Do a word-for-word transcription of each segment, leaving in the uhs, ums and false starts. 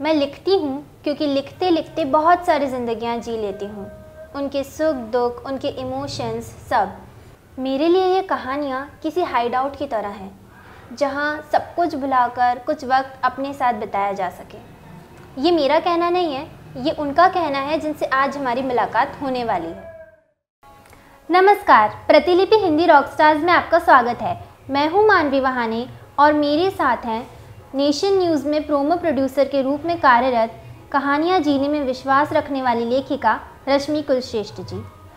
मैं लिखती हूँ क्योंकि लिखते लिखते बहुत सारी ज़िंदगियाँ जी लेती हूँ, उनके सुख दुख, उनके इमोशंस सब। मेरे लिए ये कहानियाँ किसी हाइड आउट की तरह हैं, जहाँ सब कुछ भुलाकर कुछ वक्त अपने साथ बिताया जा सके। ये मेरा कहना नहीं है, ये उनका कहना है जिनसे आज हमारी मुलाकात होने वाली है। नमस्कार, प्रतिलिपि हिंदी रॉकस्टार्स में आपका स्वागत है। मैं हूँ मानवी वहाने और मेरे साथ हैं नेशन न्यूज़ में प्रोमो प्रोड्यूसर के रूप में कार्यरत, कहानियाँ जीने में विश्वास रखने वाली लेखिका रश्मि कुलश्रेष्ठ जी।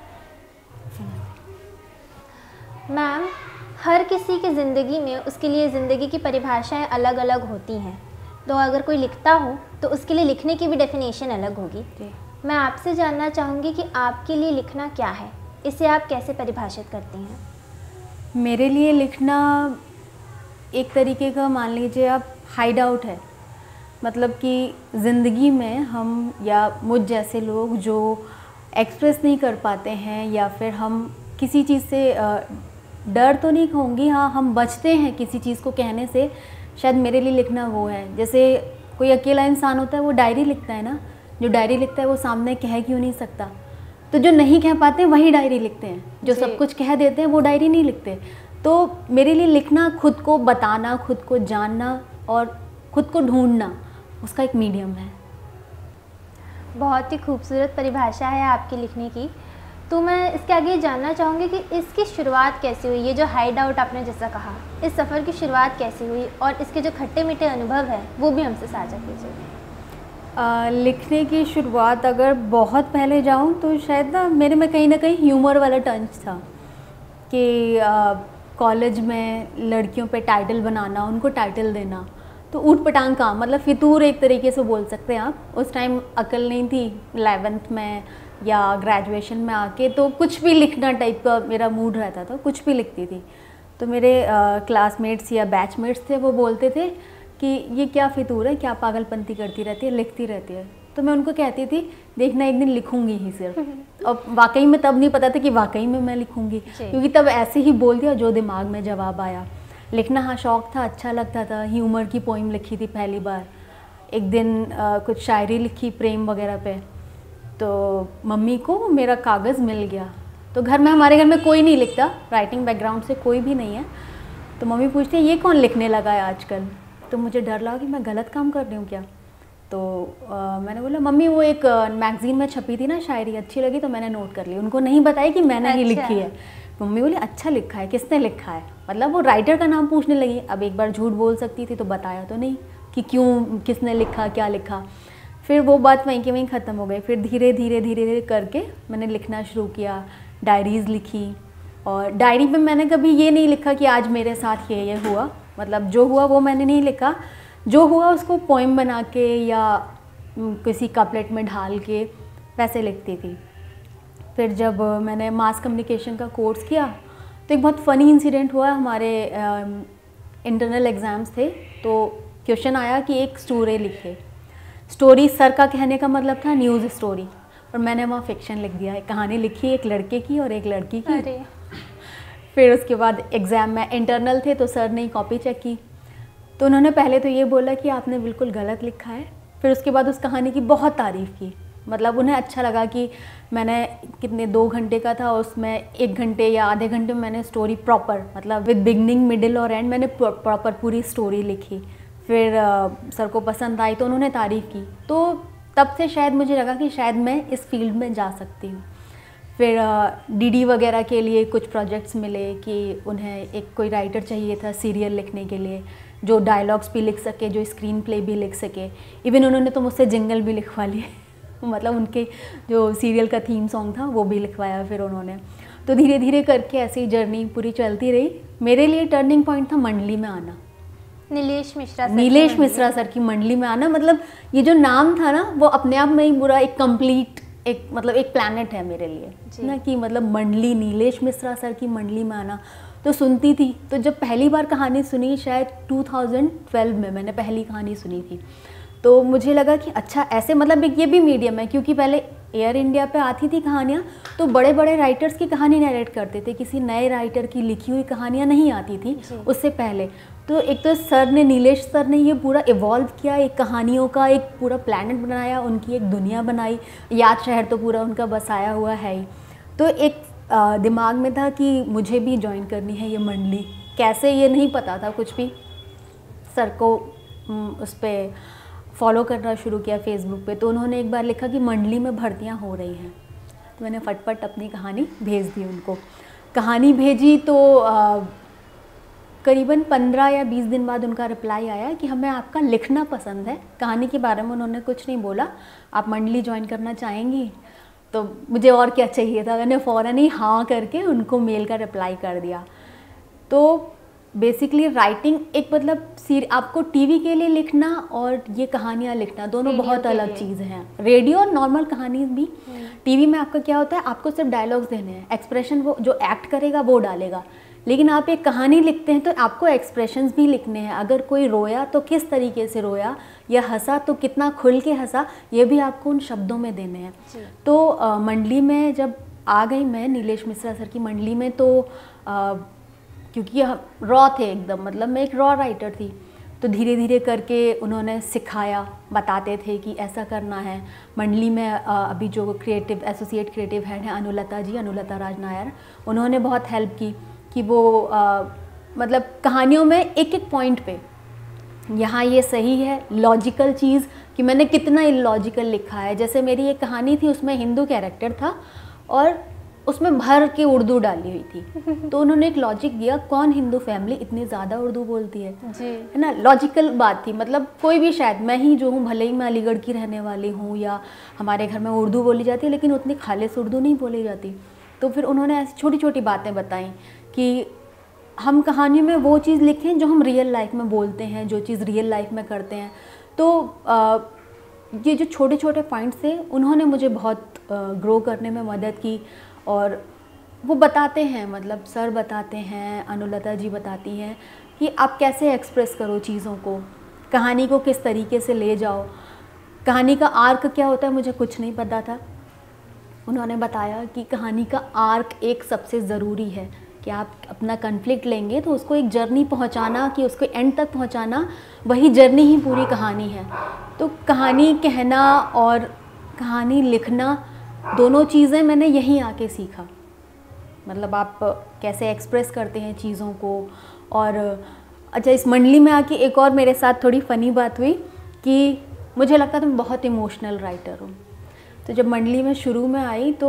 मैम, हर किसी की ज़िंदगी में उसके लिए ज़िंदगी की परिभाषाएं अलग अलग होती हैं, तो अगर कोई लिखता हो तो उसके लिए लिखने की भी डेफिनेशन अलग होगी। मैं आपसे जानना चाहूँगी कि आपके लिए लिखना क्या है, इसे आप कैसे परिभाषित करती हैं? मेरे लिए लिखना एक तरीके का, मान लीजिए आप, हाइड आउट है। मतलब कि ज़िंदगी में हम या मुझ जैसे लोग जो एक्सप्रेस नहीं कर पाते हैं, या फिर हम किसी चीज़ से डर तो नहीं कहूँगी, हाँ हम बचते हैं किसी चीज़ को कहने से, शायद मेरे लिए लिखना वो है। जैसे कोई अकेला इंसान होता है, वो डायरी लिखता है ना, जो डायरी लिखता है वो सामने कह क्यों नहीं सकता, तो जो नहीं कह पाते वही डायरी लिखते हैं, जो सब कुछ कह देते हैं वो डायरी नहीं लिखते। तो मेरे लिए लिखना खुद को बताना, खुद को जानना और खुद को ढूंढना, उसका एक मीडियम है। बहुत ही खूबसूरत परिभाषा है आपकी लिखने की। तो मैं इसके आगे जानना चाहूँगी कि इसकी शुरुआत कैसे हुई? ये जो हाइड आउट आपने जैसा कहा, इस सफ़र की शुरुआत कैसे हुई और इसके जो खट्टे मीठे अनुभव हैं वो भी हमसे साझा कीजिए। लिखने की शुरुआत अगर बहुत पहले जाऊँ तो शायद ना मेरे में कहीं ना कहीं ह्यूमर वाला टंच था कि कॉलेज में लड़कियों पे टाइटल बनाना, उनको टाइटल देना, तो ऊट पटांग काम, मतलब फितूर एक तरीके से बोल सकते हैं आप। उस टाइम अकल नहीं थी, इलेवेंथ में या ग्रेजुएशन में आके तो कुछ भी लिखना टाइप का मेरा मूड रहता था, कुछ भी लिखती थी। तो मेरे क्लासमेट्स या बैचमेट्स थे, वो बोलते थे कि ये क्या फितूर है, क्या पागलपंती करती रहती है, लिखती रहती है। तो मैं उनको कहती थी, देखना एक दिन लिखूंगी ही सिर्फ। और वाकई में तब नहीं पता था कि वाकई में मैं लिखूंगी, क्योंकि तब ऐसे ही बोल दिया जो दिमाग में जवाब आया। लिखना हाँ शौक़ था, अच्छा लगता था। ह्यूमर की पोइम लिखी थी पहली बार। एक दिन आ, कुछ शायरी लिखी प्रेम वगैरह पे, तो मम्मी को मेरा कागज़ मिल गया। तो घर में, हमारे घर में कोई नहीं लिखता, राइटिंग बैकग्राउंड से कोई भी नहीं है। तो मम्मी पूछती है ये कौन लिखने लगा है आजकल। तो मुझे डर लगा कि मैं गलत काम कर रही हूँ क्या। तो आ, मैंने बोला मम्मी वो एक मैगज़ीन में छपी थी ना शायरी, अच्छी लगी तो मैंने नोट कर ली। उनको नहीं बताई कि मैंने ही अच्छा। लिखी है। मम्मी बोली अच्छा लिखा है, किसने लिखा है, मतलब वो राइटर का नाम पूछने लगी। अब एक बार झूठ बोल सकती थी तो बताया तो नहीं कि क्यों, किसने लिखा, क्या लिखा। फिर वो बात वहीं के वहीं ख़त्म हो गई। फिर धीरे धीरे धीरे धीरे करके मैंने लिखना शुरू किया, डायरीज़ लिखी। और डायरी में मैंने कभी ये नहीं लिखा कि आज मेरे साथ ये ये हुआ, मतलब जो हुआ वो मैंने नहीं लिखा, जो हुआ उसको पोइम बना के या किसी कपलेट में ढाल के वैसे लिखती थी। फिर जब मैंने मास कम्युनिकेशन का कोर्स किया तो एक बहुत फ़नी इंसिडेंट हुआ। हमारे इंटरनल एग्ज़ाम्स थे, तो क्वेश्चन आया कि एक स्टोरी लिखे। स्टोरी सर का कहने का मतलब था न्यूज़ स्टोरी, और मैंने वहाँ फिक्शन लिख दिया। एक कहानी लिखी, एक लड़के की और एक लड़की की। अरे। फिर उसके बाद एग्ज़ाम में इंटरनल थे तो सर ने कॉपी चेक की, तो उन्होंने पहले तो ये बोला कि आपने बिल्कुल गलत लिखा है। फिर उसके बाद उस कहानी की बहुत तारीफ़ की, मतलब उन्हें अच्छा लगा कि मैंने कितने दो घंटे का था, उसमें एक घंटे या आधे घंटे में मैंने स्टोरी प्रॉपर, मतलब विद बिगनिंग मिडिल और एंड, मैंने प्रॉपर पूरी स्टोरी लिखी। फिर आ, सर को पसंद आई तो उन्होंने तारीफ़ की। तो तब से शायद मुझे लगा कि शायद मैं इस फील्ड में जा सकती हूँ। फिर डीडी वगैरह के लिए कुछ प्रोजेक्ट्स मिले कि उन्हें एक कोई राइटर चाहिए था सीरियल लिखने के लिए, जो डायलॉग्स भी लिख सके, जो स्क्रीन प्ले भी लिख सके। इवन उन्होंने तो मुझसे जिंगल भी लिखवा लिए मतलब उनके जो सीरियल का थीम सॉन्ग था वो भी लिखवाया फिर उन्होंने। तो धीरे धीरे करके ऐसी जर्नी पूरी चलती रही। मेरे लिए टर्निंग पॉइंट था मंडली में आना, नीलेश मिश्रा सर नीलेश मिश्रा सर की मंडली में आना। मतलब ये जो नाम था ना, वो अपने आप में ही पूरा एक कंप्लीट एक मतलब एक प्लैनेट है मेरे लिए ना, कि मतलब मंडली, नीलेश मिश्रा सर की मंडली में आना। तो सुनती थी, तो जब पहली बार कहानी सुनी शायद दो हज़ार बारह में मैंने पहली कहानी सुनी थी, तो मुझे लगा कि अच्छा ऐसे मतलब एक ये भी मीडियम है, क्योंकि पहले एयर इंडिया पे आती थी कहानियाँ, तो बड़े बड़े राइटर्स की कहानी नरेट करते थे, किसी नए राइटर की लिखी हुई कहानियाँ नहीं आती थी उससे पहले। तो एक तो सर ने, नीलेश सर ने ये पूरा इवॉल्व किया, एक कहानियों का एक पूरा प्लैनेट बनाया, उनकी एक दुनिया बनाई। याद शहर तो पूरा उनका बसाया हुआ है ही। तो एक आ, दिमाग में था कि मुझे भी ज्वाइन करनी है ये मंडली। कैसे ये नहीं पता था कुछ भी। सर को उस पर फॉलो करना शुरू किया फेसबुक पे, तो उन्होंने एक बार लिखा कि मंडली में भर्तियां हो रही हैं। तो मैंने फटफट अपनी कहानी भेज दी उनको। कहानी भेजी तो आ, करीबन पंद्रह या बीस दिन बाद उनका रिप्लाई आया कि हमें आपका लिखना पसंद है, कहानी के बारे में उन्होंने कुछ नहीं बोला, आप मंडली ज्वाइन करना चाहेंगी। तो मुझे और क्या चाहिए था, मैंने फ़ौरन ही हाँ करके उनको मेल का रिप्लाई कर दिया। तो बेसिकली राइटिंग एक मतलब सीर आपको टीवी के लिए लिखना और ये कहानियाँ लिखना दोनों बहुत अलग चीज़ हैं। रेडियो और नॉर्मल कहानी भी, टीवी में आपका क्या होता है, आपको सिर्फ डायलॉग्स देने हैं, एक्सप्रेशन वो जो एक्ट करेगा वो डालेगा। लेकिन आप एक कहानी लिखते हैं तो आपको एक्सप्रेशंस भी लिखने हैं। अगर कोई रोया तो किस तरीके से रोया, या हंसा तो कितना खुल के हंसा, ये भी आपको उन शब्दों में देने हैं। तो आ, मंडली में जब आ गई मैं नीलेश मिश्रा सर की मंडली में, तो आ, क्योंकि रॉ थे एकदम, मतलब मैं एक रॉ राइटर थी, तो धीरे धीरे करके उन्होंने सिखाया, बताते थे कि ऐसा करना है। मंडली में अभी जो क्रिएटिव एसोसिएट क्रिएटिव हेड हैं अनुलता जी, अनुलता राज नायर, उन्होंने बहुत हेल्प की कि वो आ, मतलब कहानियों में एक एक पॉइंट पे यहाँ ये सही है, लॉजिकल चीज़ कि मैंने कितना इलॉजिकल लिखा है। जैसे मेरी एक कहानी थी, उसमें हिंदू कैरेक्टर था और उसमें भर के उर्दू डाली हुई थी। तो उन्होंने एक लॉजिक दिया, कौन हिंदू फैमिली इतनी ज़्यादा उर्दू बोलती है जी, है ना। लॉजिकल बात थी, मतलब कोई भी, शायद मैं ही जो हूँ, भले ही मैं अलीगढ़ की रहने वाली हूँ या हमारे घर में उर्दू बोली जाती है, लेकिन उतनी खालिस उर्दू नहीं बोली जाती। तो फिर उन्होंने ऐसी छोटी छोटी बातें बताई कि हम कहानियों में वो चीज़ लिखें जो हम रियल लाइफ में बोलते हैं, जो चीज़ रियल लाइफ में करते हैं। तो आ, ये जो छोटे छोटे पॉइंट्स थे, उन्होंने मुझे बहुत ग्रो करने में मदद की। और वो बताते हैं, मतलब सर बताते हैं, अनुलता जी बताती हैं कि आप कैसे एक्सप्रेस करो चीज़ों को, कहानी को किस तरीके से ले जाओ। कहानी का आर्क क्या होता है मुझे कुछ नहीं पता था। उन्होंने बताया कि कहानी का आर्क एक सबसे ज़रूरी है, कि आप अपना कन्फ्लिक्ट लेंगे तो उसको एक जर्नी पहुंचाना, कि उसको एंड तक पहुंचाना, वही जर्नी ही पूरी कहानी है। तो कहानी कहना और कहानी लिखना, दोनों चीज़ें मैंने यहीं आके सीखा। मतलब आप कैसे एक्सप्रेस करते हैं चीज़ों को। और अच्छा, इस मंडली में आके एक और मेरे साथ थोड़ी फ़नी बात हुई कि मुझे लगता था मैं बहुत इमोशनल राइटर हूँ। तो जब मंडली में शुरू में आई तो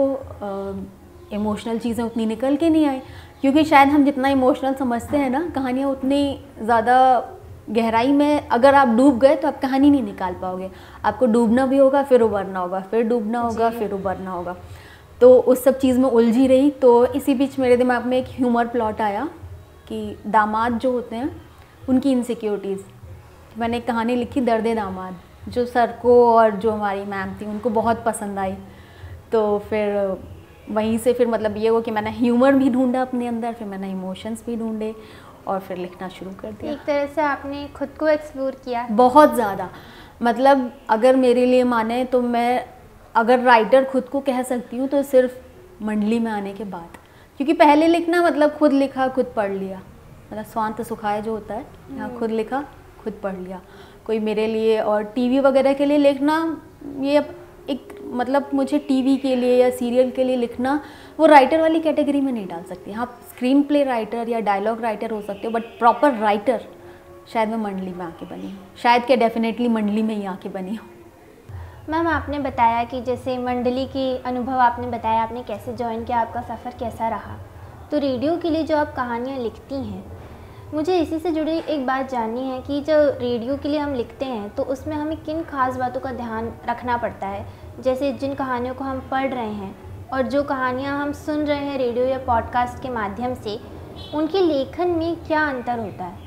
इमोशनल चीज़ें उतनी निकल के नहीं आई, क्योंकि शायद हम जितना इमोशनल समझते हैं ना, कहानियाँ उतनी ज़्यादा गहराई में अगर आप डूब गए तो आप कहानी नहीं निकाल पाओगे। आपको डूबना भी होगा, फिर उबरना होगा, फिर डूबना होगा, फिर उबरना होगा। तो उस सब चीज़ में उलझी रही। तो इसी बीच मेरे दिमाग में एक ह्यूमर प्लॉट आया कि दामाद जो होते हैं उनकी इनसिक्योरिटीज़। मैंने एक कहानी लिखी, दर्द दामाद, जो सर को और जो हमारी मैम थी उनको बहुत पसंद आई। तो फिर वहीं से फिर मतलब ये हो कि मैंने ह्यूमर भी ढूंढा अपने अंदर, फिर मैंने इमोशंस भी ढूंढे और फिर लिखना शुरू कर दिया। एक तरह से आपने खुद को एक्सप्लोर किया बहुत ज़्यादा। मतलब अगर मेरे लिए माने तो मैं अगर राइटर खुद को कह सकती हूँ तो सिर्फ मंडली में आने के बाद, क्योंकि पहले लिखना मतलब खुद लिखा खुद पढ़ लिया, मतलब स्वांत सुखाए जो होता है, यहाँ खुद लिखा खुद पढ़ लिया। कोई मेरे लिए और टीवी वगैरह के लिए लिखना, ये एक मतलब मुझे टीवी के लिए या सीरियल के लिए लिखना, वो राइटर वाली कैटेगरी में नहीं डाल सकती। आप स्क्रीन प्ले राइटर या डायलॉग राइटर हो सकते हो, बट प्रॉपर राइटर शायद मैं मंडली में आके बनी हूँ, शायद क्या डेफिनेटली मंडली में ही आके बनी हूँ। मैम, आपने बताया कि जैसे मंडली की अनुभव आपने बताया, आपने कैसे ज्वाइन किया, आपका सफ़र कैसा रहा। तो रेडियो के लिए जो आप कहानियाँ लिखती हैं, मुझे इसी से जुड़ी एक बात जाननी है कि जो रेडियो के लिए हम लिखते हैं तो उसमें हमें किन खास बातों का ध्यान रखना पड़ता है। जैसे जिन कहानियों को हम पढ़ रहे हैं और जो कहानियाँ हम सुन रहे हैं रेडियो या पॉडकास्ट के माध्यम से, उनके लेखन में क्या अंतर होता है?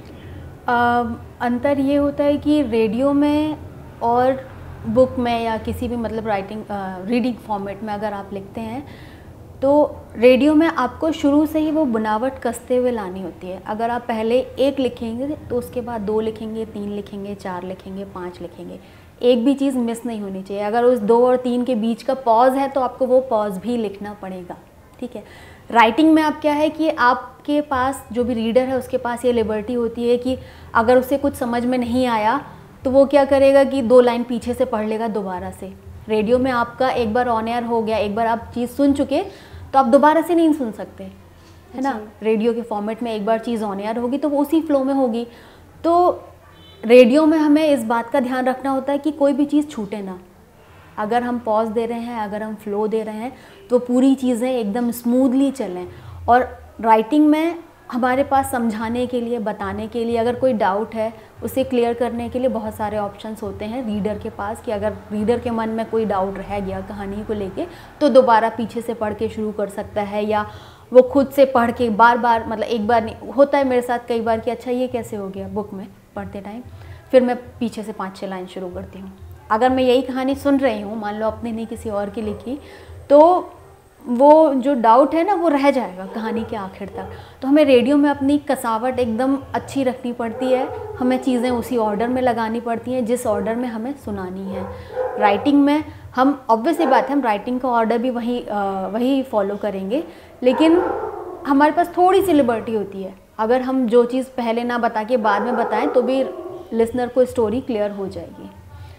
आ, अंतर ये होता है कि रेडियो में और बुक में या किसी भी मतलब राइटिंग रीडिंग फॉर्मेट में अगर आप लिखते हैं तो रेडियो में आपको शुरू से ही वो बनावट कसते हुए लानी होती है। अगर आप पहले एक लिखेंगे तो उसके बाद दो लिखेंगे, तीन लिखेंगे, चार लिखेंगे, पाँच लिखेंगे, एक भी चीज़ मिस नहीं होनी चाहिए। अगर उस दो और तीन के बीच का पॉज है तो आपको वो पॉज भी लिखना पड़ेगा, ठीक है। राइटिंग में आप क्या है कि आपके पास जो भी रीडर है उसके पास ये लिबर्टी होती है कि अगर उसे कुछ समझ में नहीं आया तो वो क्या करेगा कि दो लाइन पीछे से पढ़ लेगा दोबारा से। रेडियो में आपका एक बार ऑन एयर हो गया, एक बार आप चीज़ सुन चुके तो आप दोबारा से नहीं सुन सकते, है ना। रेडियो के फॉर्मेट में एक बार चीज़ ऑन एयर होगी तो वो उसी फ्लो में होगी। तो रेडियो में हमें इस बात का ध्यान रखना होता है कि कोई भी चीज़ छूटे ना। अगर हम पॉज दे रहे हैं, अगर हम फ्लो दे रहे हैं तो पूरी चीज़ें एकदम स्मूथली चलें। और राइटिंग में हमारे पास समझाने के लिए, बताने के लिए, अगर कोई डाउट है उसे क्लियर करने के लिए बहुत सारे ऑप्शंस होते हैं रीडर के पास कि अगर रीडर के मन में कोई डाउट रह गया कहानी को लेके तो दोबारा पीछे से पढ़ के शुरू कर सकता है, या वो खुद से पढ़ के बार बार, मतलब एक बार नहीं होता है मेरे साथ कई बार कि अच्छा ये कैसे हो गया बुक में पढ़ते टाइम, फिर मैं पीछे से पाँच छः लाइन शुरू करती हूँ। अगर मैं यही कहानी सुन रही हूँ, मान लो अपने नहीं किसी और की लिखी, तो वो जो डाउट है ना वो रह जाएगा कहानी के आखिर तक। तो हमें रेडियो में अपनी कसावट एकदम अच्छी रखनी पड़ती है, हमें चीज़ें उसी ऑर्डर में लगानी पड़ती हैं जिस ऑर्डर में हमें सुनानी है। राइटिंग में हम ऑब्वियसली बात है हम राइटिंग का ऑर्डर भी वही आ, वही फॉलो करेंगे, लेकिन हमारे पास थोड़ी सी लिबर्टी होती है। अगर हम जो चीज़ पहले ना बता के बाद में बताएं तो भी लिसनर को स्टोरी क्लियर हो जाएगी।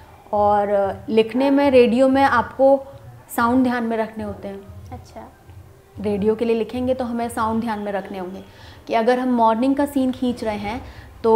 और लिखने में, रेडियो में आपको साउंड ध्यान में रखने होते हैं। अच्छा, रेडियो के लिए लिखेंगे तो हमें साउंड ध्यान में रखने होंगे कि अगर हम मॉर्निंग का सीन खींच रहे हैं तो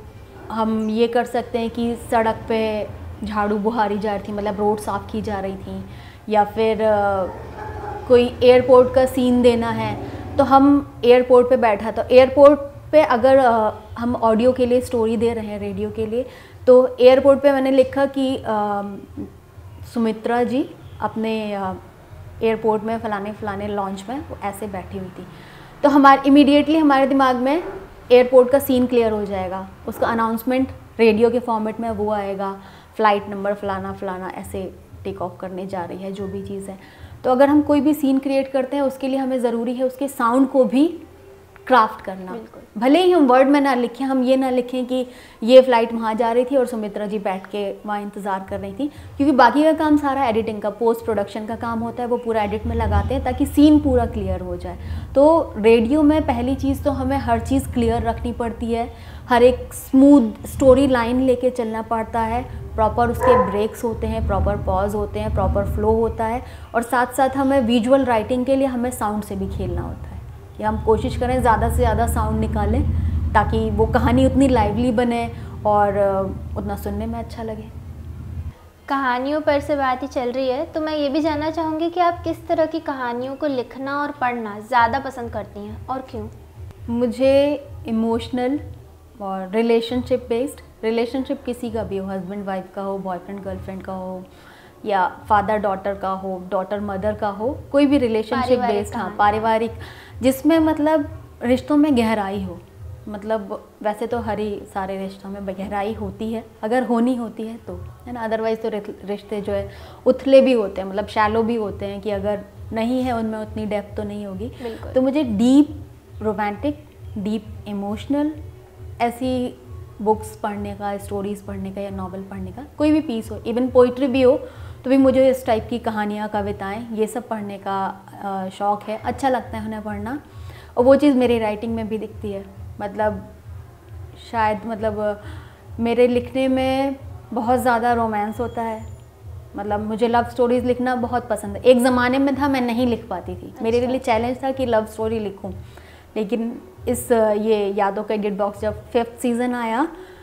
हम ये कर सकते हैं कि सड़क पे झाड़ू बुहारी जा रही थी, मतलब रोड साफ़ की जा रही थी, या फिर आ, कोई एयरपोर्ट का सीन देना है तो हम एयरपोर्ट पे बैठा, तो एयरपोर्ट पे अगर आ, हम ऑडियो के लिए स्टोरी दे रहे हैं रेडियो के लिए, तो एयरपोर्ट पे मैंने लिखा कि आ, सुमित्रा जी अपने एयरपोर्ट में फ़लाने फ़लाने लॉन्च में वो ऐसे बैठी हुई थी, तो हमारे इमीडिएटली हमारे दिमाग में एयरपोर्ट का सीन क्लियर हो जाएगा। उसका अनाउंसमेंट रेडियो के फॉर्मेट में वो आएगा, फ़्लाइट नंबर फ़लाना फ़लाना ऐसे टेक ऑफ करने जा रही है, जो भी चीज़ है। तो अगर हम कोई भी सीन क्रिएट करते हैं उसके लिए हमें ज़रूरी है उसके साउंड को भी क्राफ्ट करना। भले ही हम वर्ड में ना लिखें, हम ये ना लिखें कि ये फ़्लाइट वहाँ जा रही थी और सुमित्रा जी बैठ के वहाँ इंतज़ार कर रही थी, क्योंकि बाकी का काम सारा एडिटिंग का, पोस्ट प्रोडक्शन का काम होता है, वो पूरा एडिट में लगाते हैं ताकि सीन पूरा क्लियर हो जाए। तो रेडियो में पहली चीज़ तो हमें हर चीज़ क्लियर रखनी पड़ती है, हर एक स्मूथ स्टोरी लाइन लेके चलना पड़ता है, प्रॉपर उसके ब्रेक्स होते हैं, प्रॉपर पॉज होते हैं, प्रॉपर फ्लो होता है। और साथ साथ हमें विजुअल राइटिंग के लिए हमें साउंड से भी खेलना होता है कि हम कोशिश करें ज़्यादा से ज़्यादा साउंड निकालें ताकि वो कहानी उतनी लाइवली बने और उतना सुनने में अच्छा लगे। कहानियों पर से बात ही चल रही है तो मैं ये भी जानना चाहूँगी कि आप किस तरह की कहानियों को लिखना और पढ़ना ज़्यादा पसंद करती हैं और क्यों? मुझे इमोशनल और रिलेशनशिप बेस्ड, रिलेशनशिप किसी का भी हो, हस्बैंड वाइफ का हो, बॉयफ्रेंड गर्लफ्रेंड का हो, या फादर डॉटर का हो, डॉटर मदर का हो, कोई भी रिलेशनशिप बेस्ड, हाँ पारिवारिक, जिसमें मतलब रिश्तों में गहराई हो। मतलब वैसे तो हर ही सारे रिश्तों में गहराई होती है, अगर होनी होती है तो, है ना, अदरवाइज़ तो रिश्ते जो है उथले भी होते हैं, मतलब शैलो भी होते हैं कि अगर नहीं है उनमें उतनी डेप्थ तो नहीं होगी। तो मुझे डीप रोमांटिक, डीप इमोशनल ऐसी बुक्स पढ़ने का, स्टोरीज़ पढ़ने का या नॉवल पढ़ने का, कोई भी पीस हो, इवन पोइट्री भी हो तो भी मुझे इस टाइप की कहानियाँ, कविताएं, ये सब पढ़ने का शौक़ है, अच्छा लगता है उन्हें पढ़ना। और वो चीज़ मेरी राइटिंग में भी दिखती है। मतलब शायद मतलब मेरे लिखने में बहुत ज़्यादा रोमांस होता है, मतलब मुझे लव स्टोरीज़ लिखना बहुत पसंद है। एक ज़माने में था मैं नहीं लिख पाती थी, अच्छा। मेरे लिए चैलेंज था कि लव स्टोरी लिखूं, लेकिन इस ये यादों का गिफ्ट बॉक्स जब फिफ्थ सीज़न आया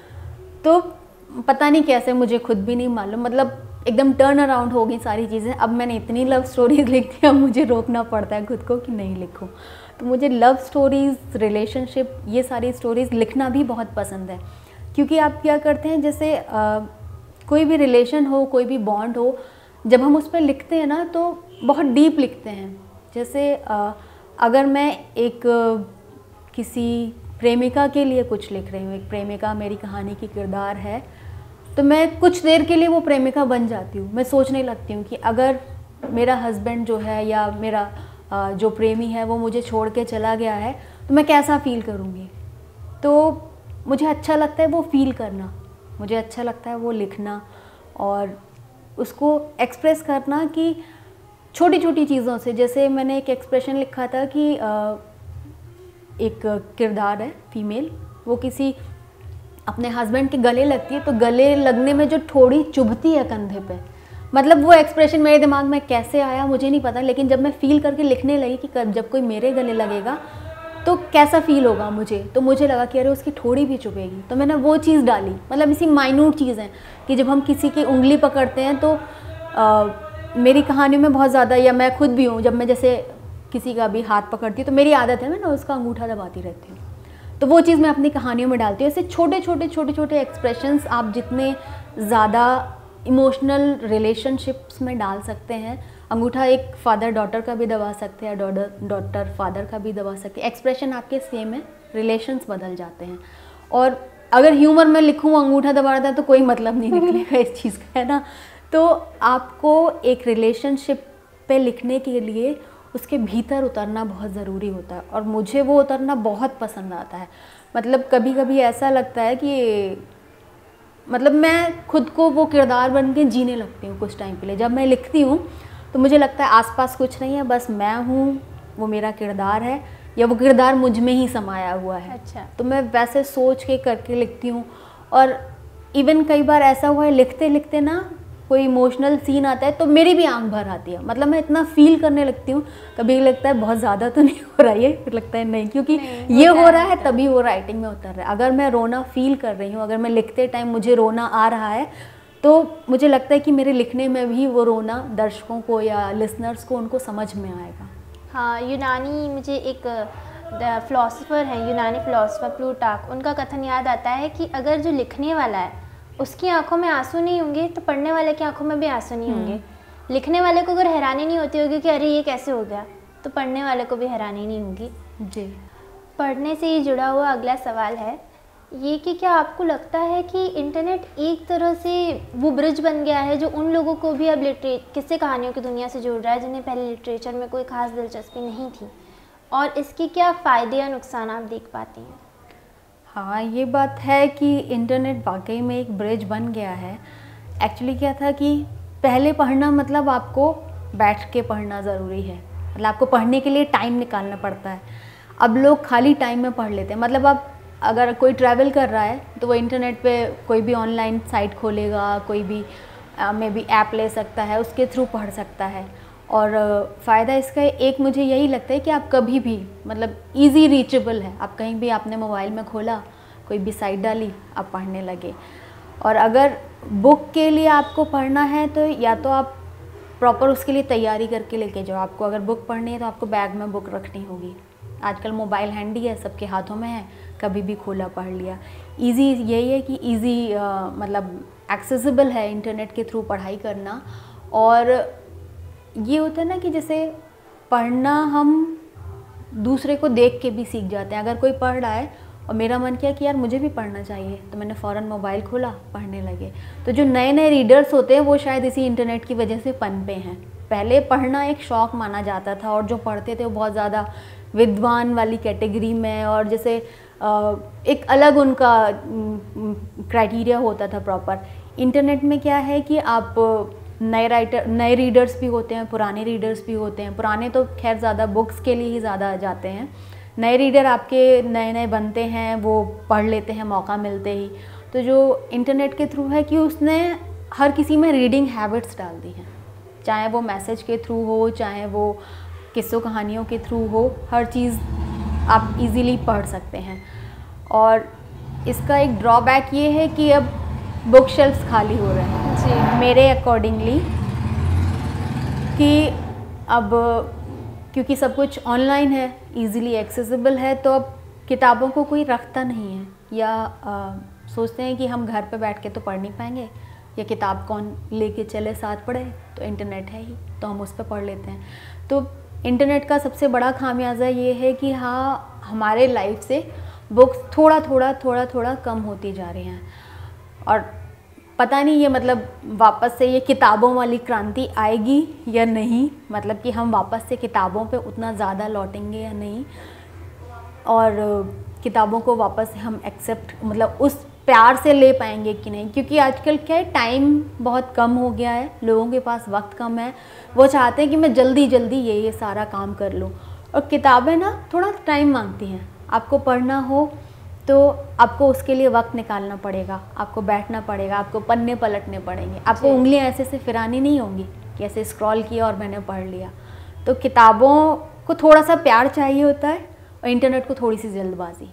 तो पता नहीं कैसे, मुझे खुद भी नहीं मालूम, मतलब एकदम टर्न अराउंड हो गई सारी चीज़ें। अब मैंने इतनी लव स्टोरीज़ लिखती, अब मुझे रोकना पड़ता है खुद को कि नहीं लिखूं। तो मुझे लव स्टोरीज़, रिलेशनशिप, ये सारी स्टोरीज़ लिखना भी बहुत पसंद है, क्योंकि आप क्या करते हैं, जैसे आ, कोई भी रिलेशन हो, कोई भी बॉन्ड हो, जब हम उस पर लिखते हैं ना तो बहुत डीप लिखते हैं। जैसे आ, अगर मैं एक आ, किसी प्रेमिका के लिए कुछ लिख रही हूँ, एक प्रेमिका मेरी कहानी की किरदार है, तो मैं कुछ देर के लिए वो प्रेमिका बन जाती हूँ। मैं सोचने लगती हूँ कि अगर मेरा हस्बैंड जो है या मेरा जो प्रेमी है वो मुझे छोड़ के चला गया है तो मैं कैसा फ़ील करूँगी। तो मुझे अच्छा लगता है वो फ़ील करना, मुझे अच्छा लगता है वो लिखना, और उसको एक्सप्रेस करना कि छोटी छोटी चीज़ों से, जैसे मैंने एक एक्सप्रेशन लिखा था कि एक किरदार है फीमेल, वो किसी अपने हस्बैंड के गले लगती है, तो गले लगने में जो थोड़ी चुभती है कंधे पे, मतलब वो एक्सप्रेशन मेरे दिमाग में कैसे आया मुझे नहीं पता, लेकिन जब मैं फ़ील करके लिखने लगी कि जब कोई मेरे गले लगेगा तो कैसा फ़ील होगा मुझे, तो मुझे लगा कि अरे उसकी थोड़ी भी चुभेगी, तो मैंने वो चीज़ डाली। मतलब इसी माइन्यूट चीज़ है कि जब हम किसी की उंगली पकड़ते हैं तो आ, मेरी कहानी में बहुत ज़्यादा, या मैं खुद भी हूँ, जब मैं जैसे किसी का भी हाथ पकड़ती हूँ तो मेरी आदत है मैं ना उसका अंगूठा दबाती रहती हूँ, तो वो चीज़ मैं अपनी कहानियों में डालती हूँ। ऐसे छोटे छोटे छोटे छोटे एक्सप्रेशंस आप जितने ज़्यादा इमोशनल रिलेशनशिप्स में डाल सकते हैं, अंगूठा एक फादर डॉटर का भी दबा सकते हैं, डॉटर डॉटर फादर का भी दबा सकते हैं, एक्सप्रेशन आपके सेम है, रिलेशंस बदल जाते हैं। और अगर ह्यूमर में लिखूँ अंगूठा दबा रहा था तो कोई मतलब नहीं निकलेगा इस चीज़ का, है ना। तो आपको एक रिलेशनशिप पे लिखने के लिए उसके भीतर उतरना बहुत ज़रूरी होता है, और मुझे वो उतरना बहुत पसंद आता है। मतलब कभी कभी ऐसा लगता है कि मतलब मैं खुद को वो किरदार बन के जीने लगती हूँ कुछ टाइम के लिए। जब मैं लिखती हूँ तो मुझे लगता है आसपास कुछ नहीं है, बस मैं हूँ, वो मेरा किरदार है, या वो किरदार मुझ में ही समाया हुआ है। अच्छा। तो मैं वैसे सोच के करके लिखती हूँ। और इवन कई बार ऐसा हुआ है लिखते लिखते ना कोई इमोशनल सीन आता है तो मेरी भी आंख भर आती है, मतलब मैं इतना फील करने लगती हूँ। कभी लगता है बहुत ज़्यादा तो नहीं हो रहा है, फिर लगता है नहीं, क्योंकि नहीं, ये हो रहा है तभी वो राइटिंग में उतर रहा है। अगर मैं रोना फील कर रही हूँ, अगर मैं लिखते टाइम मुझे रोना आ रहा है, तो मुझे लगता है कि मेरे लिखने में भी वो रोना दर्शकों को या लिसनर्स को उनको समझ में आएगा। हाँ, यूनानी, मुझे एक फ़िलासफ़र है, यूनानी फ़िलासफ़र प्लूटार्क, उनका कथन याद आता है कि अगर जो लिखने वाला है उसकी आंखों में आंसू नहीं होंगे तो पढ़ने वाले की आंखों में भी आंसू नहीं होंगे। लिखने वाले को अगर हैरानी नहीं होती होगी कि अरे ये कैसे हो गया, तो पढ़ने वाले को भी हैरानी नहीं होगी। जी। पढ़ने से ही जुड़ा हुआ अगला सवाल है ये कि क्या आपको लगता है कि इंटरनेट एक तरह से वो ब्रिज बन गया है जो उन लोगों को भी अब लिटरे किस्से कहानियों की दुनिया से जोड़ रहा है जिन्हें पहले लिटरेचर में कोई ख़ास दिलचस्पी नहीं थी, और इसके क्या फ़ायदे या नुकसान आप देख पाती हैं? हाँ, ये बात है कि इंटरनेट वाकई में एक ब्रिज बन गया है। एक्चुअली क्या था कि पहले पढ़ना मतलब आपको बैठ के पढ़ना ज़रूरी है, मतलब आपको पढ़ने के लिए टाइम निकालना पड़ता है। अब लोग खाली टाइम में पढ़ लेते हैं। मतलब अब अगर कोई ट्रैवल कर रहा है तो वो इंटरनेट पे कोई भी ऑनलाइन साइट खोलेगा, कोई भी मे बी ऐप ले सकता है, उसके थ्रू पढ़ सकता है। और फ़ायदा इसका एक मुझे यही लगता है कि आप कभी भी, मतलब इजी रीचेबल है, आप कहीं भी आपने मोबाइल में खोला, कोई भी साइट डाली, आप पढ़ने लगे। और अगर बुक के लिए आपको पढ़ना है तो या तो आप प्रॉपर उसके लिए तैयारी करके लेके जाओ। आपको अगर बुक पढ़नी है तो आपको बैग में बुक रखनी होगी। आजकल मोबाइल हैंडी है, सबके हाथों में है, कभी भी खोला पढ़ लिया। इजी यही है कि इजी मतलब एक्सेसिबल है इंटरनेट के थ्रू पढ़ाई करना। और ये होता है ना कि जैसे पढ़ना हम दूसरे को देख के भी सीख जाते हैं। अगर कोई पढ़ रहा है और मेरा मन किया कि यार मुझे भी पढ़ना चाहिए, तो मैंने फ़ौरन मोबाइल खोला, पढ़ने लगे। तो जो नए नए रीडर्स होते हैं वो शायद इसी इंटरनेट की वजह से पनपे हैं। पहले पढ़ना एक शौक़ माना जाता था और जो पढ़ते थे वो बहुत ज़्यादा विद्वान वाली कैटेगरी में, और जैसे एक अलग उनका क्राइटेरिया होता था प्रॉपर। इंटरनेट में क्या है कि आप नए राइटर नए रीडर्स भी होते हैं, पुराने रीडर्स भी होते हैं। पुराने तो खैर ज़्यादा बुक्स के लिए ही ज़्यादा जाते हैं, नए रीडर आपके नए नए बनते हैं, वो पढ़ लेते हैं मौका मिलते ही। तो जो इंटरनेट के थ्रू है कि उसने हर किसी में रीडिंग हैबिट्स डाल दी हैं, चाहे वो मैसेज के थ्रू हो, चाहे वो किस्सों कहानियों के थ्रू हो, हर चीज़ आप इजीली पढ़ सकते हैं। और इसका एक ड्रॉबैक ये है कि अब बुक शेल्फ्स खाली हो रहे हैं जी, मेरे अकॉर्डिंगली, कि अब क्योंकि सब कुछ ऑनलाइन है, इजीली एक्सेसिबल है, तो अब किताबों को कोई रखता नहीं है, या आ, सोचते हैं कि हम घर पे बैठ के तो पढ़ नहीं पाएंगे, या किताब कौन लेके चले साथ पढ़े, तो इंटरनेट है ही तो हम उस पर पढ़ लेते हैं। तो इंटरनेट का सबसे बड़ा खामियाजा ये है कि हाँ, हमारे लाइफ से बुक्स थोड़ा थोड़ा थोड़ा थोड़ा कम होती जा रही हैं। और पता नहीं ये मतलब वापस से ये किताबों वाली क्रांति आएगी या नहीं, मतलब कि हम वापस से किताबों पे उतना ज़्यादा लौटेंगे या नहीं, और किताबों को वापस से हम एक्सेप्ट, मतलब उस प्यार से ले पाएंगे कि नहीं, क्योंकि आजकल क्या है, टाइम बहुत कम हो गया है, लोगों के पास वक्त कम है, वो चाहते हैं कि मैं जल्दी जल्दी ये ये सारा काम कर लूँ। और किताबें ना थोड़ा टाइम मांगती हैं, आपको पढ़ना हो तो आपको उसके लिए वक्त निकालना पड़ेगा, आपको बैठना पड़ेगा, आपको पन्ने पलटने पड़ेंगे, आपको उंगलियां ऐसे से फिरानी नहीं होंगी कि ऐसे स्क्रॉल किया और मैंने पढ़ लिया। तो किताबों को थोड़ा सा प्यार चाहिए होता है और इंटरनेट को थोड़ी सी जल्दबाजी।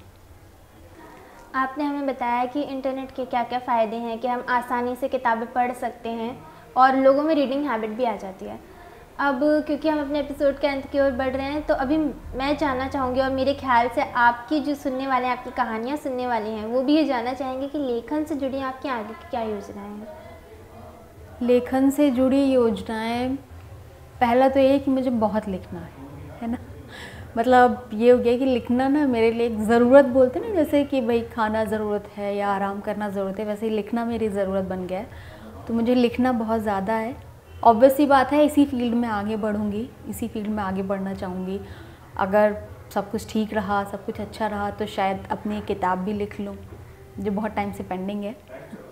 आपने हमें बताया कि इंटरनेट के क्या क्या फ़ायदे हैं, कि हम आसानी से किताबें पढ़ सकते हैं और लोगों में रीडिंग हैबिट भी आ जाती है। अब क्योंकि हम अपने एपिसोड के अंत की ओर बढ़ रहे हैं, तो अभी मैं जानना चाहूँगी, और मेरे ख्याल से आपकी जो सुनने वाले हैं, आपकी कहानियाँ सुनने वाले हैं, वो भी ये जानना चाहेंगे कि लेखन से जुड़ी आपकी आगे की क्या योजनाएं हैं। लेखन से जुड़ी योजनाएं, पहला तो ये कि मुझे बहुत लिखना है है ना। मतलब ये हो गया कि लिखना ना मेरे लिए एक ज़रूरत, बोलते हैं ना जैसे कि भाई खाना ज़रूरत है या आराम करना ज़रूरत है, वैसे ही लिखना मेरी ज़रूरत बन गया है। तो मुझे लिखना बहुत ज़्यादा है। ऑब्वियस सी बात है, इसी फील्ड में आगे बढ़ूँगी, इसी फील्ड में आगे बढ़ना चाहूँगी। अगर सब कुछ ठीक रहा, सब कुछ अच्छा रहा, तो शायद अपनी किताब भी लिख लूँ, जो बहुत टाइम से पेंडिंग है।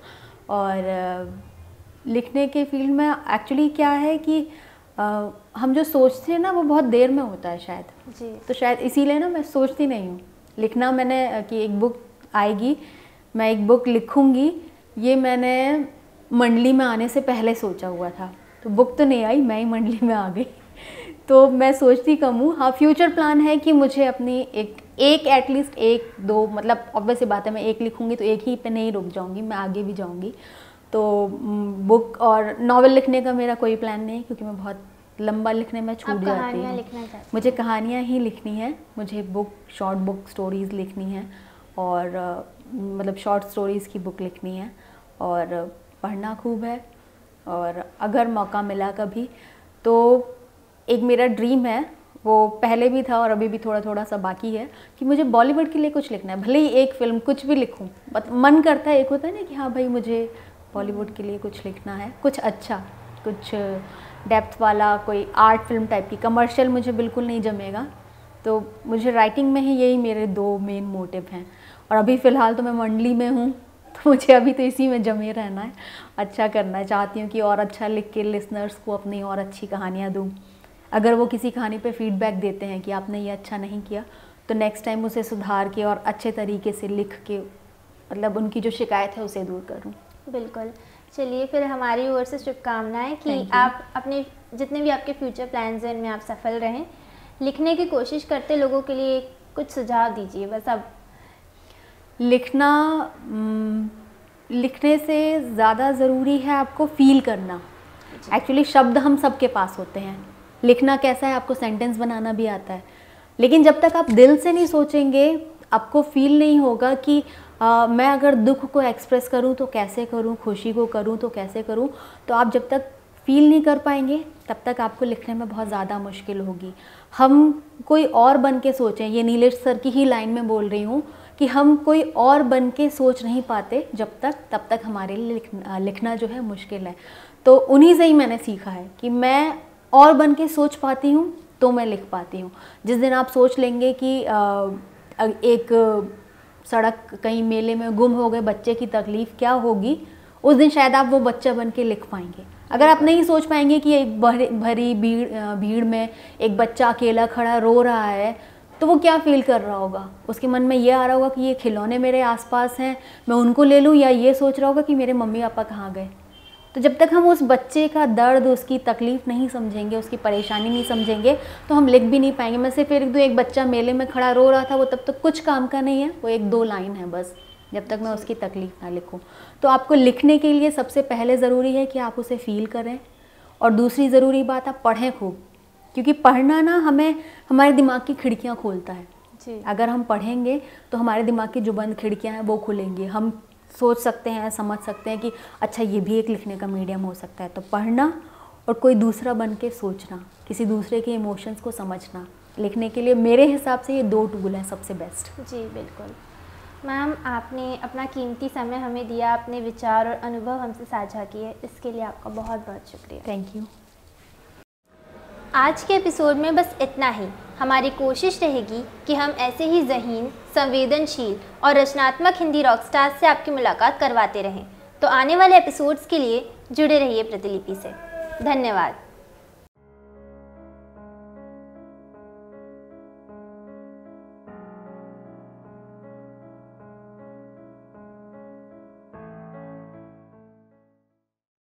और लिखने के फील्ड में एक्चुअली क्या है कि आ, हम जो सोचते हैं ना वो बहुत देर में होता है शायद जी। तो शायद इसीलिए ना मैं सोचती नहीं हूँ लिखना। मैंने कि एक बुक आएगी, मैं एक बुक लिखूँगी, ये मैंने मंडली में आने से पहले सोचा हुआ था। तो बुक तो नहीं आई, मैं ही मंडली में आ गई। तो मैं सोचती कम हूँ। हाँ, फ्यूचर प्लान है कि मुझे अपनी एक एक एटलीस्ट एक दो, मतलब ऑब्वियस सी बात है, मैं एक लिखूँगी तो एक ही पे नहीं रुक जाऊँगी, मैं आगे भी जाऊँगी। तो बुक और नॉवेल लिखने का मेरा कोई प्लान नहीं, क्योंकि मैं बहुत लंबा लिखने में छूट जाती हूँ। लिखना चाहती मुझे कहानियाँ ही लिखनी है, मुझे बुक, शॉर्ट बुक स्टोरीज़ लिखनी है, और uh, मतलब शॉर्ट स्टोरीज़ की बुक लिखनी है, और uh, पढ़ना खूब है। और अगर मौका मिला कभी तो एक मेरा ड्रीम है, वो पहले भी था और अभी भी थोड़ा थोड़ा सा बाकी है, कि मुझे बॉलीवुड के लिए कुछ लिखना है। भले ही एक फिल्म, कुछ भी लिखूं, बट मन करता है, एक होता है ना कि हाँ भाई मुझे बॉलीवुड के लिए कुछ लिखना है, कुछ अच्छा, कुछ डेप्थ वाला, कोई आर्ट फिल्म टाइप की। कमर्शियल मुझे बिल्कुल नहीं जमेगा। तो मुझे राइटिंग में ही यही मेरे दो मेन मोटिव हैं। और अभी फ़िलहाल तो मैं मंडली में हूँ, तो मुझे अभी तो इसी में जमे रहना है, अच्छा करना चाहती हूँ कि और अच्छा लिख के लिसनर्स को अपनी और अच्छी कहानियाँ दूँ। अगर वो किसी कहानी पे फीडबैक देते हैं कि आपने ये अच्छा नहीं किया, तो नेक्स्ट टाइम उसे सुधार के और अच्छे तरीके से लिख के, मतलब उनकी जो शिकायत है उसे दूर करूँ। बिल्कुल। चलिए, फिर हमारी ओर से शुभकामनाएं कि आप अपने जितने भी आपके फ्यूचर प्लान्स हैं, इनमें आप सफल रहें। लिखने की कोशिश करते लोगों के लिए कुछ सुझाव दीजिए बस। अब लिखना, लिखने से ज़्यादा ज़रूरी है आपको फ़ील करना। एक्चुअली शब्द हम सबके पास होते हैं, लिखना कैसा है, आपको सेंटेंस बनाना भी आता है, लेकिन जब तक आप दिल से नहीं सोचेंगे, आपको फील नहीं होगा कि आ, मैं अगर दुख को एक्सप्रेस करूं तो कैसे करूं, खुशी को करूं तो कैसे करूं, तो आप जब तक फील नहीं कर पाएंगे तब तक आपको लिखने में बहुत ज़्यादा मुश्किल होगी। हम कोई और बन के सोचें, ये नीलेश सर की ही लाइन में बोल रही हूँ कि हम कोई और बन के सोच नहीं पाते जब तक, तब तक हमारे लिए लिखना, लिखना जो है मुश्किल है। तो उन्हीं से ही मैंने सीखा है कि मैं और बन के सोच पाती हूँ तो मैं लिख पाती हूँ। जिस दिन आप सोच लेंगे कि आ, एक सड़क कहीं मेले में गुम हो गए बच्चे की तकलीफ़ क्या होगी, उस दिन शायद आप वो बच्चा बन के लिख पाएंगे। अगर आप नहीं सोच पाएंगे कि एक भरी भरी भीड़ भीड़ में एक बच्चा अकेला खड़ा रो रहा है, तो वो क्या फील कर रहा होगा, उसके मन में ये आ रहा होगा कि ये खिलौने मेरे आसपास हैं, मैं उनको ले लूँ, या ये सोच रहा होगा कि मेरे मम्मी पापा कहाँ गए। तो जब तक हम उस बच्चे का दर्द, उसकी तकलीफ़ नहीं समझेंगे, उसकी परेशानी नहीं समझेंगे, तो हम लिख भी नहीं पाएंगे। मैं सिर्फ एक दो एक बच्चा मेले में खड़ा रो रहा था, वो तब तक कुछ काम का नहीं है, वो एक दो लाइन है बस, जब तक मैं उसकी तकलीफ़ ना लिखूं। तो आपको लिखने के लिए सबसे पहले ज़रूरी है कि आप उसे फ़ील करें, और दूसरी ज़रूरी बात, आप पढ़ें खूब, क्योंकि पढ़ना ना हमें हमारे दिमाग की खिड़कियाँ खोलता है जी। अगर हम पढ़ेंगे तो हमारे दिमाग की जो बंद खिड़कियाँ हैं वो खुलेंगी, हम सोच सकते हैं, समझ सकते हैं कि अच्छा ये भी एक लिखने का मीडियम हो सकता है। तो पढ़ना और कोई दूसरा बन के सोचना, किसी दूसरे के इमोशंस को समझना, लिखने के लिए मेरे हिसाब से ये दो टूल हैं सबसे बेस्ट। जी बिल्कुल। मैम, आपने अपना कीमती समय हमें दिया, अपने विचार और अनुभव हमसे साझा किए, इसके लिए आपका बहुत बहुत शुक्रिया। Thank you. आज के एपिसोड में बस इतना ही। हमारी कोशिश रहेगी कि हम ऐसे ही ज़हीन, संवेदनशील और रचनात्मक हिंदी रॉक स्टार्स से आपकी मुलाकात करवाते रहें। तो आने वाले एपिसोड्स के लिए जुड़े रहिए प्रतिलिपि से। धन्यवाद।